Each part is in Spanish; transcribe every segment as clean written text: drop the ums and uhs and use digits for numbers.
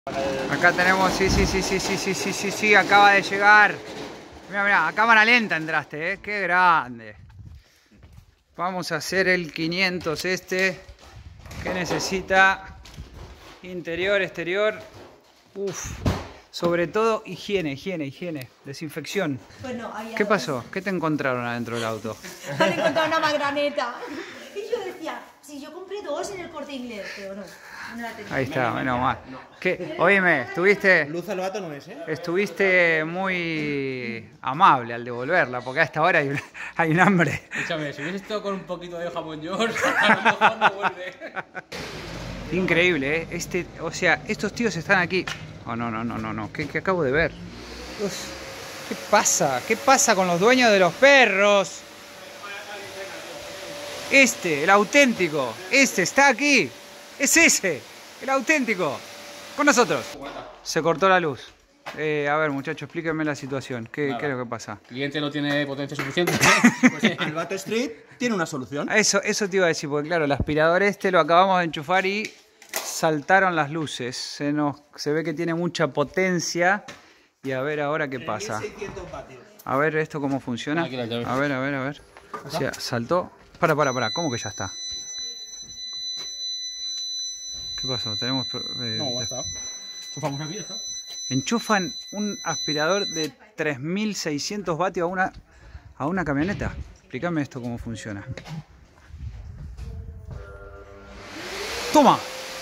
Acá tenemos, sí, acaba de llegar. Mira, a cámara lenta entraste, qué grande. Vamos a hacer el 500 que necesita interior, exterior. Sobre todo higiene, desinfección. Bueno, ¿Qué pasó? ¿Qué te encontraron adentro del auto? Me han encontrado una magraneta. Y yo decía, si yo compré 2 en el Corte Inglés, pero no la tenía. Ahí está, menos mal. Óyeme, estuviste... Luz al vato no es, Estuviste muy amable al devolverla, porque a esta hora hay un hambre. Escúchame, si hubiese estado con un poquito de jamón york, a lo mejor no vuelve. Increíble, o sea, estos tíos están aquí. Oh, no. ¿Qué acabo de ver? ¿Qué pasa? ¿Qué pasa con los dueños de los perros? El auténtico. Está aquí. Es ese, el auténtico. Con nosotros. Se cortó la luz. A ver, muchachos, explíquenme la situación. ¿Qué es lo que pasa? El cliente no tiene potencia suficiente. Pues Albato Street tiene una solución. Eso te iba a decir, porque claro, el aspirador lo acabamos de enchufar y saltaron las luces. Se ve que tiene mucha potencia. Y a ver ahora qué pasa. 1600 vatios. A ver esto cómo funciona. A ver. O sea, saltó. Para. ¿Cómo que ya está? ¿Qué pasó? Tenemos... No, ya está. Enchufamos aquí, ya está. Enchufan un aspirador de 3600 vatios a una camioneta. Explícame esto cómo funciona. ¡Toma!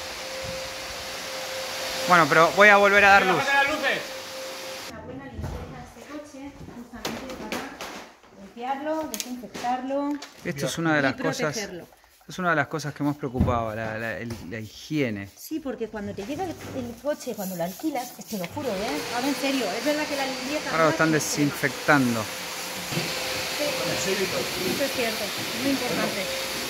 Bueno, pero voy a volver a dar luz. ¡Bájate las luces! Una buena limpieza de este coche, justamente para limpiarlo, desinfectarlo. Esto es una de las y cosas... protegerlo. Es una de las cosas que más preocupaba, la higiene. Sí, porque cuando te llega el coche, cuando lo alquilas, te lo juro, ahora en serio, es verdad que la limpieza... Ahora lo están desinfectando. Sí, eso es cierto, es muy importante.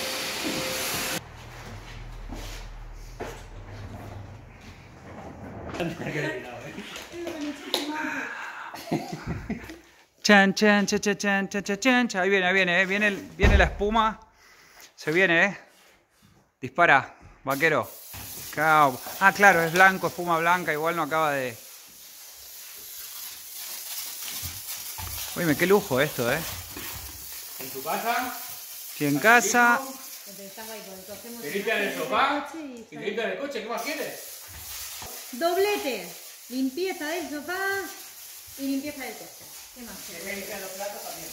Chan. Ahí viene la espuma. Se viene, Dispara, vaquero. Ah, claro, es blanco, espuma blanca, igual no acaba de... Oye, qué lujo esto, En tu casa. Si en casa... Te limpian el sofá y te limpian el coche, ¿qué más quieres? Doblete, limpieza del sofá y limpieza del coche. ¿Qué más quieres? Te limpian los platos también.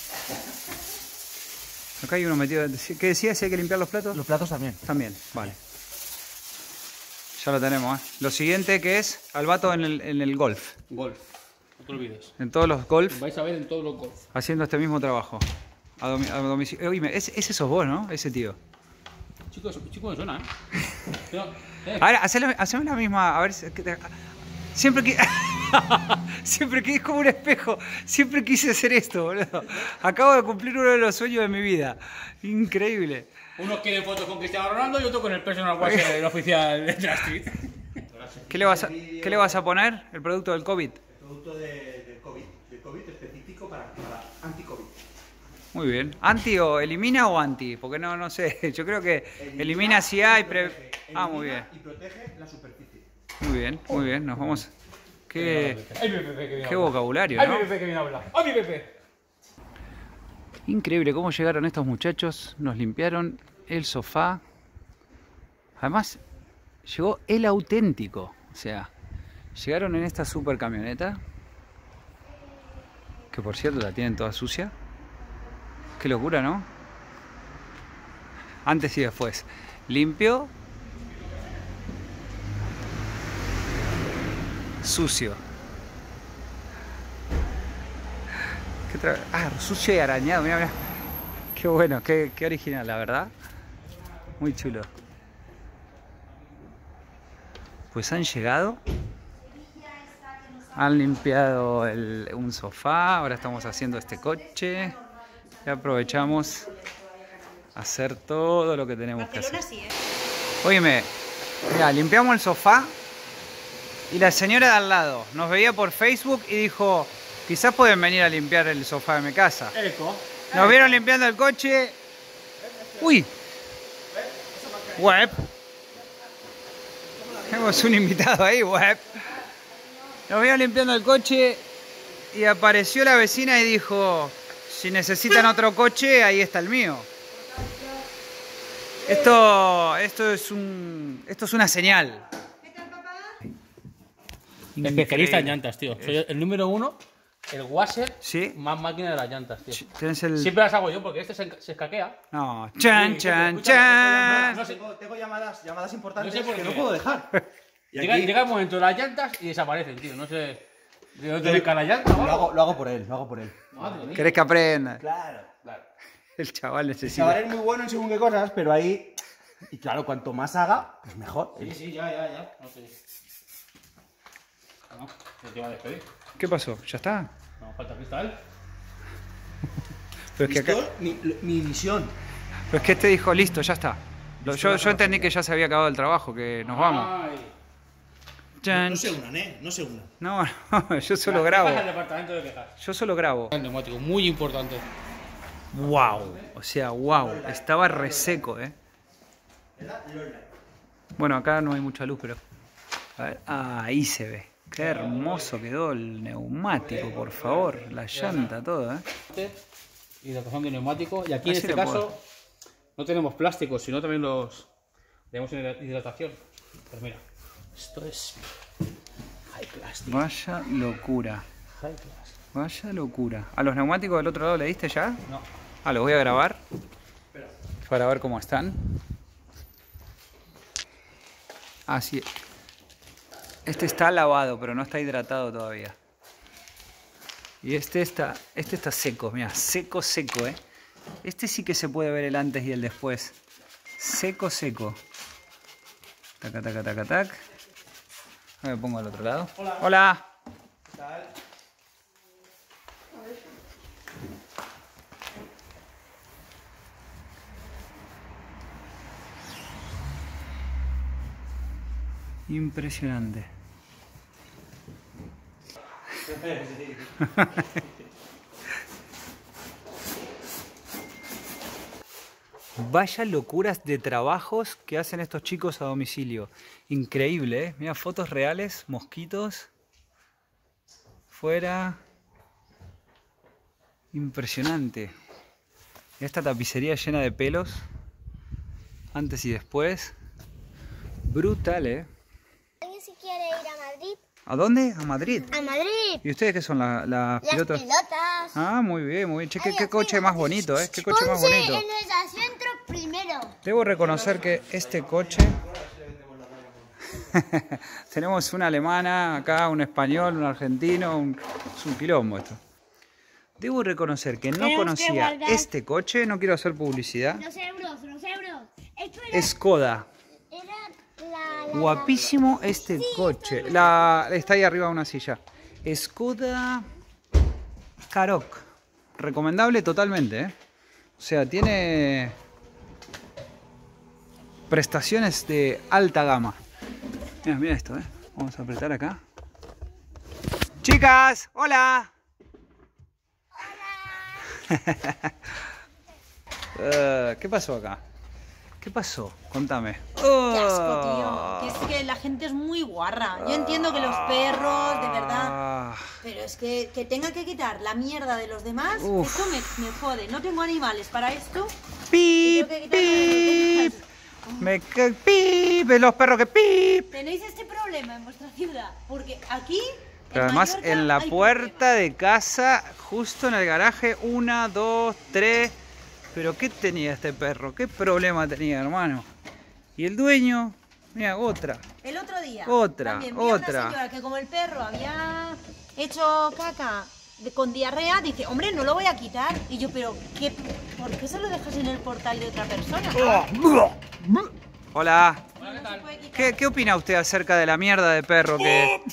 Acá hay uno metido... ¿Qué decía? ¿Si hay que limpiar los platos? Los platos también. También, vale. Ya lo tenemos, Lo siguiente que es Albato en el golf. Golf. No te olvides. En todos los golf, Vais a ver en todos los golf. haciendo este mismo trabajo. A domicilio. Oye, ese sos vos, ¿no? Ese tío. Chico me suena, Pero, A ver, haceme la misma. A ver. Siempre que... Siempre que es como un espejo. Siempre quise hacer esto, boludo. Acabo de cumplir uno de los sueños de mi vida. Increíble. unos quieren fotos con Cristiano Ronaldo y otro con el personal watcher del oficial de la Street. ¿Qué le vas a poner? ¿El producto del COVID? El producto del COVID específico para anti-COVID. Muy bien. ¿Anti o elimina o anti? Porque no sé. Yo creo que elimina si hay... muy bien. Y protege la superficie. Muy bien. Nos vamos... Qué vocabulario, ¡Ay, ¿no? mi Pepe que viene a hablar! ¡Ay, mi Pepe! Increíble cómo llegaron estos muchachos, nos limpiaron el sofá. Además, llegó el auténtico. O sea, llegaron en esta super camioneta, que por cierto la tienen toda sucia. Qué locura, ¿no? Antes y después. Limpio. Sucio. Sucio y arañado, mira. Qué bueno, qué original, la verdad. Muy chulo. Pues han llegado. Han limpiado un sofá. Ahora estamos haciendo este coche. Y aprovechamos a hacer todo lo que tenemos que hacer. Óyeme, mira, limpiamos el sofá. Y la señora de al lado nos veía por Facebook y dijo... Quizás pueden venir a limpiar el sofá de mi casa. Nos vieron limpiando el coche. ¡Uy! Web. Tenemos un invitado ahí, web. Nos veo limpiando el coche y apareció la vecina y dijo, si necesitan otro coche, ahí está el mío. Esto es una señal. Especialista en llantas, tío. Soy el número 1, el washer, ¿Sí? más máquina de las llantas, tío. ¿Tienes el...? Siempre las hago yo porque este se escaquea. No. Chan, chan, Escúchame, chan. no sé. Tengo llamadas importantes No sé por que qué. no puedo dejar. Y Llega el momento de las llantas y desaparecen, tío. No sé. ¿De dónde le cae la llanta o algo? Lo hago por él. Madre mía. ¿Querés que aprenda? Claro. El chaval El necesita. chaval es muy bueno en según qué cosas, pero ahí... Y claro, cuanto más haga, pues mejor. Sí, ya. No sé. No, te iba a despedir. ¿Qué pasó? ¿Ya está? No, falta cristal. Pero es que acá... Listo, mi misión. Pero es que este dijo, listo, ya está. Yo entendí que ya se había acabado el trabajo, que nos vamos. Ay. Chan. No se unan, ¿eh? No se unan. No, yo solo ¿Qué grabo. pasa en el departamento de quejas? Yo solo grabo. El neumático, muy importante. Wow. O sea, wow. Estaba reseco, Bueno, acá no hay mucha luz, pero... A ver, ahí se ve. Qué hermoso quedó el neumático, por favor. La llanta, todo, Hidratación de neumático. Y aquí en Así este lo caso no tenemos plásticos, sino también los tenemos en hidratación. Pues mira, esto es high plastic. Vaya locura. High plastic. Vaya locura. ¿A los neumáticos del otro lado le diste ya? No. Ah, los voy a grabar. Para ver cómo están. Así. Este está lavado, pero no está hidratado todavía. Y este está seco, mira, seco, Este sí que se puede ver el antes y el después. Seco. Taca, taca, taca, tac. Me pongo al otro lado. Hola. ¿Qué tal? Impresionante. Vaya locuras de trabajos que hacen estos chicos a domicilio. Increíble, ¿eh? Mira, fotos reales, mosquitos. Fuera. Impresionante. Esta tapicería llena de pelos. Antes y después. Brutal, ¿eh? ¿Alguien si quiere ir a Madrid? ¿A dónde? ¿A Madrid? ¡A Madrid! ¿Y ustedes qué son las Las pilotas? pilotas. Ah, muy bien, muy bien. Che, qué Ay, coche así, más bonito, ¿eh? Qué coche más Ponce bonito. en el asiento primero. Debo reconocer que este coche... Tenemos una alemana acá, un español, un argentino, es un quilombo esto. Debo reconocer que no Tenemos que conocía guardar. este coche, no quiero hacer publicidad. Los euros. Esto era, Skoda. la Guapísimo este coche. Está ahí arriba de una silla. Skoda Karoq. Recomendable totalmente, ¿eh? O sea, tiene prestaciones de alta gama. Mira esto, ¿eh? Vamos a apretar acá. Chicas, hola. ¿Qué pasó acá? ¿Qué pasó? Contame. Qué asco, tío. Que es que la gente es muy guarra. Yo entiendo que los perros, de verdad. Pero es que tenga que quitar la mierda de los demás, Uf. esto me jode. No tengo animales para esto. Pip, Tengo que quitar pip. Pip, los perros que pip. Tenéis este problema en vuestra ciudad. Porque aquí. Pero además Mallorca, en la hay puerta problemas. de casa, justo en el garaje, 1, 2, 3. Pero ¿qué tenía este perro? ¿Qué problema tenía, hermano? Y el dueño, mira, otra. El otro día. Otra, también vi a otra. Una señora que como el perro había hecho caca con diarrea, dice, hombre, no lo voy a quitar. Y yo, pero ¿por qué se lo dejas en el portal de otra persona? Hola. No se puede quitar. ¿Qué opina usted acerca de la mierda de perro que...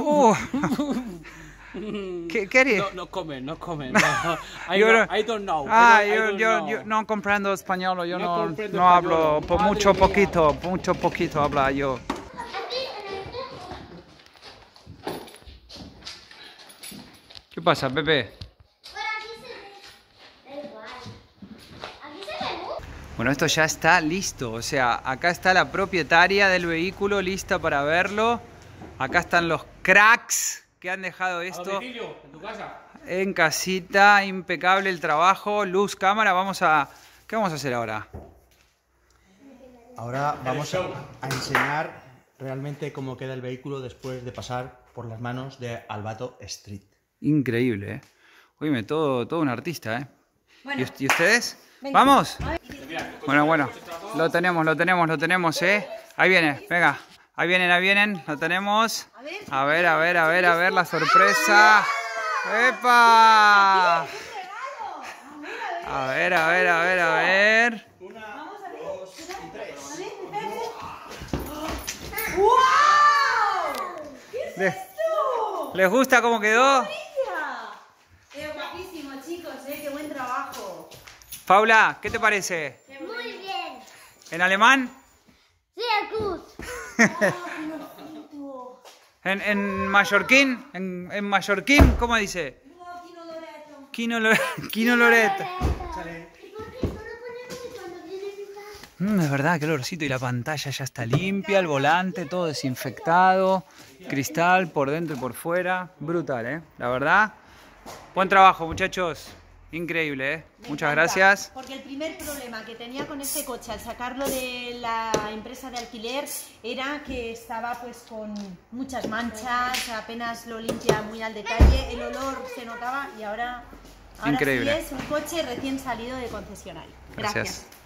¿Qué haría? No comen. No. Yo I don't know. Yo no comprendo español, yo No no comprendo hablo, español. por Madre mucho poquito habla yo. ¿Qué pasa, Pepe? Por aquí se ve. Da igual. Aquí se ve. Bueno, esto ya está listo. O sea, acá está la propietaria del vehículo lista para verlo. Acá están los cracks que han dejado esto. ¿A domicilio? ¿En tu casa? En casita, impecable el trabajo. Luz, cámara, ¿qué vamos a hacer ahora? Ahora vamos a enseñar realmente cómo queda el vehículo después de pasar por las manos de Albato Street. Increíble, ¿eh? Oíme, todo un artista, ¿eh? Bueno. ¿Y ustedes? Venga. ¡Vamos! Bueno, lo tenemos, ¿eh? Ahí viene, venga. Ahí vienen, lo tenemos. A ver, la sorpresa. ¡Epa! A ver. ¿Les gusta cómo quedó? Guapísimo, chicos, qué buen trabajo. Paula, ¿qué te parece? Muy bien. ¿En alemán? Sí, Cruz. ¿En mallorquín? ¿En mallorquín? ¿Cómo dice? Quino Loreto. Es verdad, qué olorcito. Y la pantalla ya está limpia, el volante todo desinfectado, cristal por dentro y por fuera. Brutal, ¿eh? La verdad. Buen trabajo, muchachos. Increíble, ¿eh? Muchas gracias. Porque el primer problema que tenía con este coche al sacarlo de la empresa de alquiler era que estaba pues con muchas manchas, apenas lo limpia muy al detalle, el olor se notaba y ahora Increíble. sí es un coche recién salido de concesionario. Gracias.